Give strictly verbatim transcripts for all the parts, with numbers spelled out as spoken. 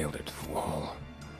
nailed it, Wall.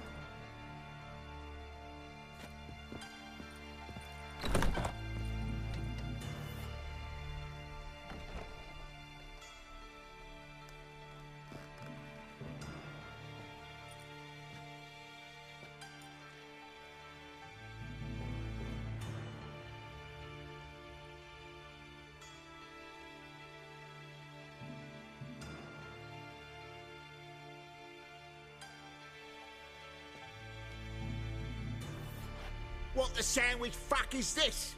What the sandwich fuck is this?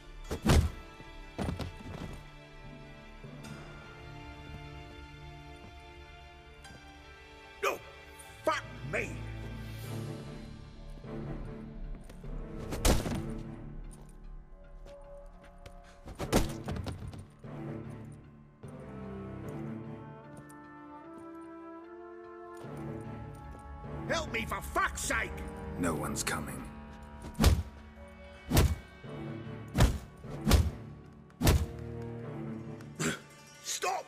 No! Fuck me! Help me for fuck's sake! No one's coming. Stop!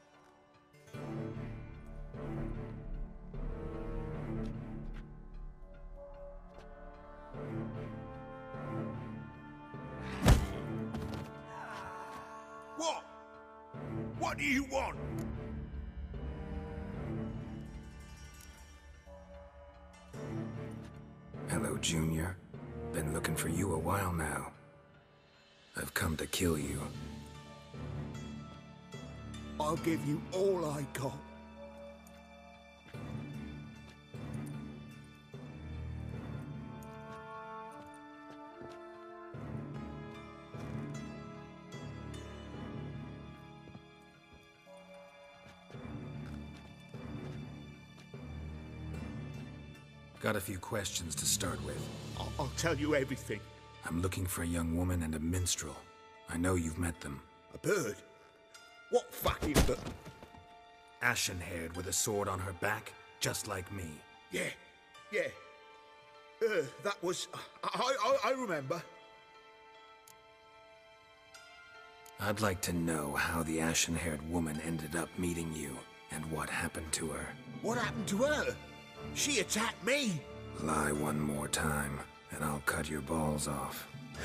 What? What do you want? Hello, Junior. Been looking for you a while now. I've come to kill you. I'll give you all I got. Got a few questions to start with. I'll, I'll tell you everything. I'm looking for a young woman and a minstrel. I know you've met them. A bird? What fucking bird? Ashen-haired with a sword on her back, just like me. Yeah, yeah. Uh, that was... I, I, I remember. I'd like to know how the ashen-haired woman ended up meeting you, and what happened to her. What happened to her? She attacked me. Lie one more time, and I'll cut your balls off.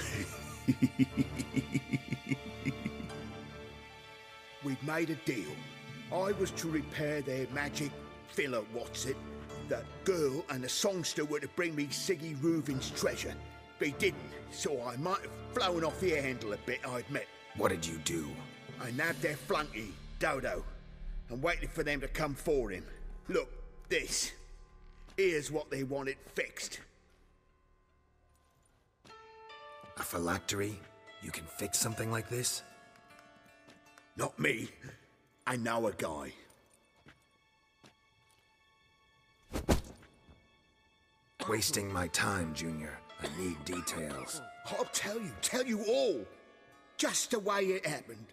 We'd made a deal. I was to repair their magic filler, what's it? That girl and the songster were to bring me Siggy Reuven's treasure. They didn't, so I might have flown off the handle a bit, I admit. What did you do? I nabbed their flunky, Dodo, and waited for them to come for him. Look, this. Here's what they wanted fixed. A phylactery? You can fix something like this? Not me. I know a guy. Wasting my time, Junior. I need details. I'll tell you, tell you all. Just the way it happened.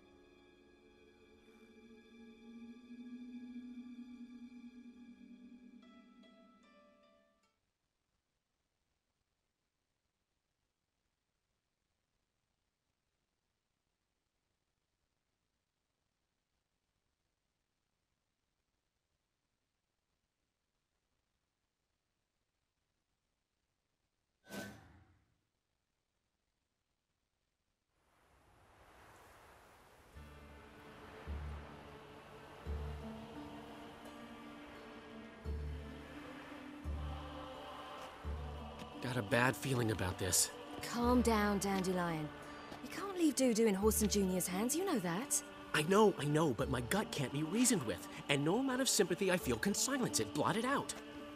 Got a bad feeling about this. Calm down, Dandelion. You can't leave Dudu in Horson Junior's hands, you know that. I know, I know, but my gut can't be reasoned with, and no amount of sympathy I feel can silence it, blot it out.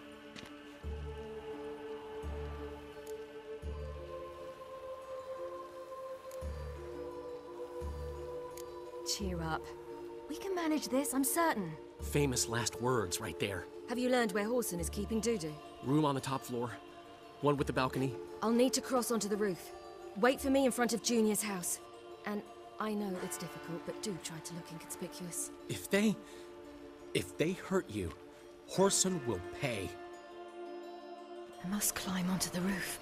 Cheer up. We can manage this, I'm certain. Famous last words right there. Have you learned where Horson is keeping Dudu? Room on the top floor. One with the balcony. I'll need to cross onto the roof. Wait for me in front of Junior's house. And I know it's difficult, but do try to look inconspicuous. If they... if they hurt you, Horson will pay. I must climb onto the roof.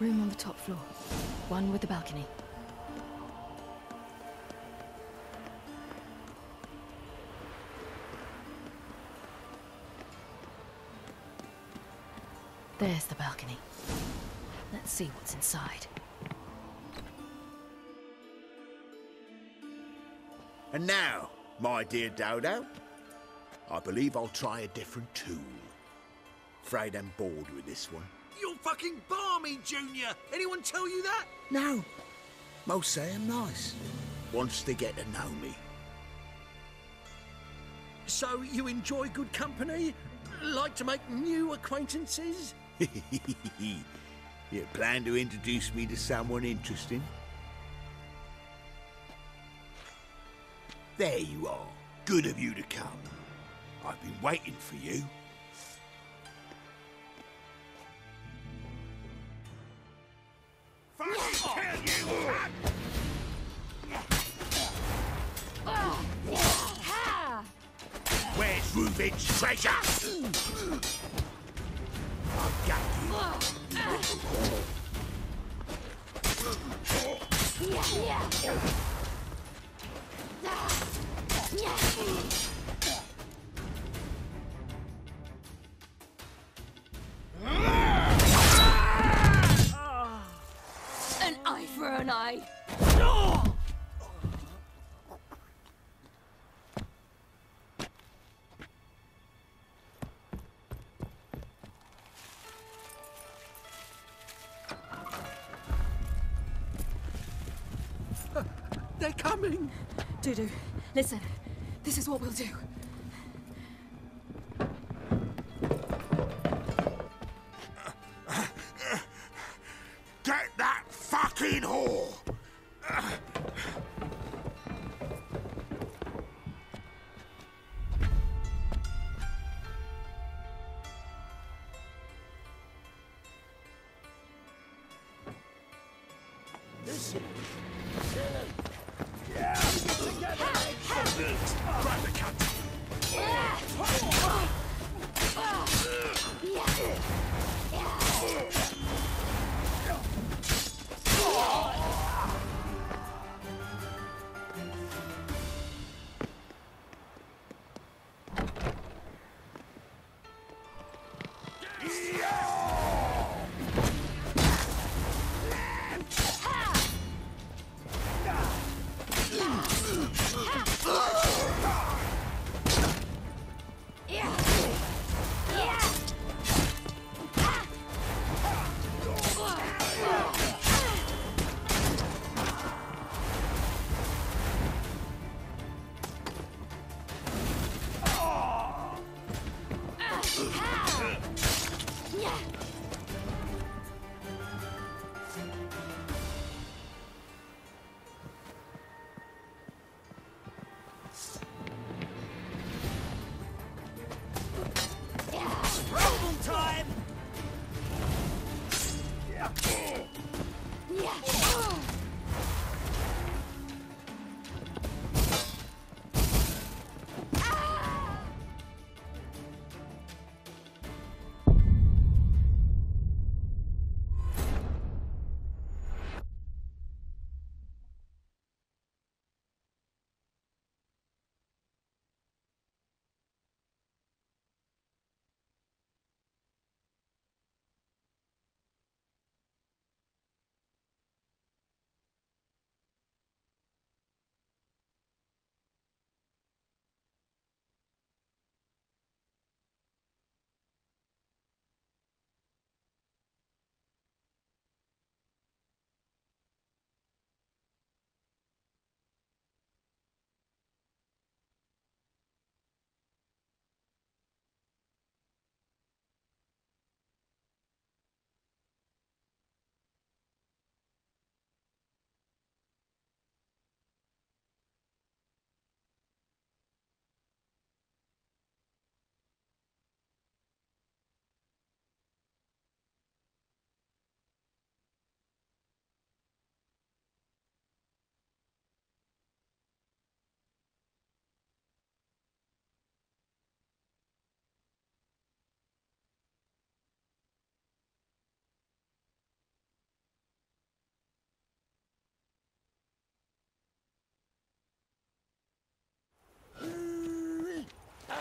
Room on the top floor. One with the balcony. There's the balcony. Let's see what's inside. And now, my dear Dodo, I believe I'll try a different tool. Afraid I'm bored with this one. You're fucking balmy, Junior! Anyone tell you that? No. Most say I'm nice. Once they get to know me. So you enjoy good company? Like to make new acquaintances? You plan to introduce me to someone interesting? There you are. Good of you to come. I've been waiting for you. Fucking kill you! Where's Reuben's treasure? I've got you. An eye for an eye. They're coming! Dudu, listen. This is what we'll do. Get that fucking whore! Listen. Yeah. Together, grab the cut.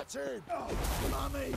started. Mummy.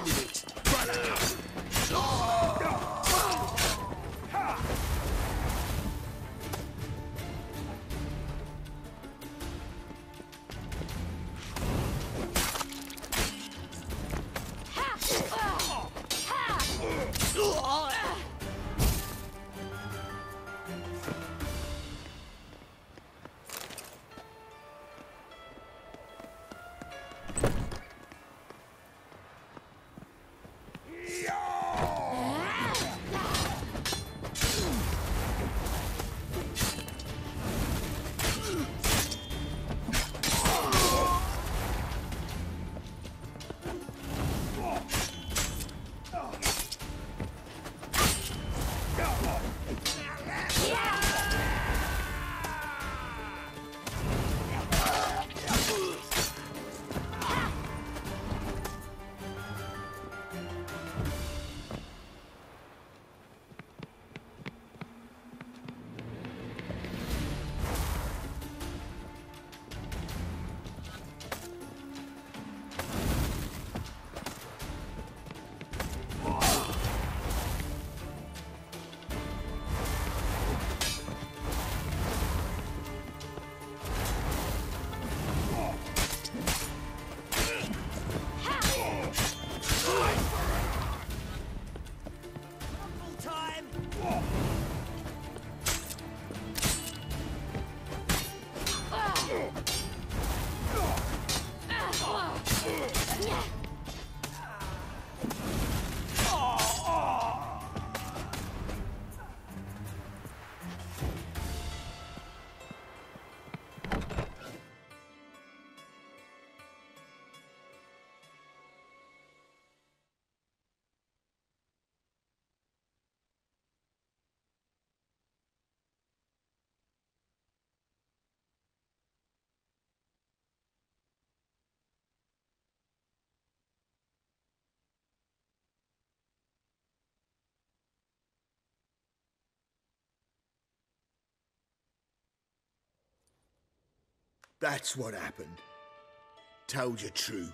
That's what happened. Told you true.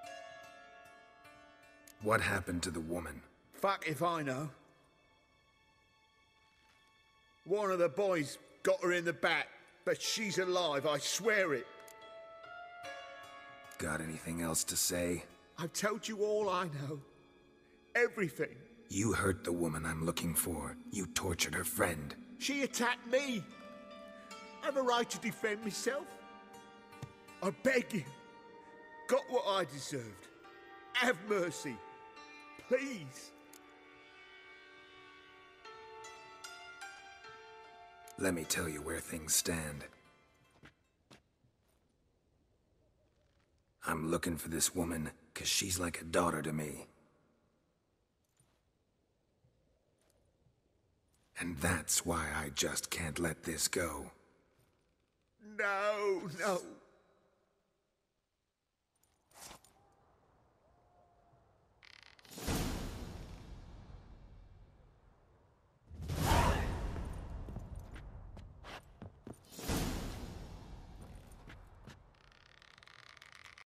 What happened to the woman? Fuck if I know. One of the boys got her in the back, but she's alive, I swear it. Got anything else to say? I've told you all I know. Everything. You hurt the woman I'm looking for. You tortured her friend. She attacked me. I have a right to defend myself. I beg you. Got what I deserved. Have mercy. Please. Let me tell you where things stand. I'm looking for this woman, 'cause she's like a daughter to me. And that's why I just can't let this go. No, no.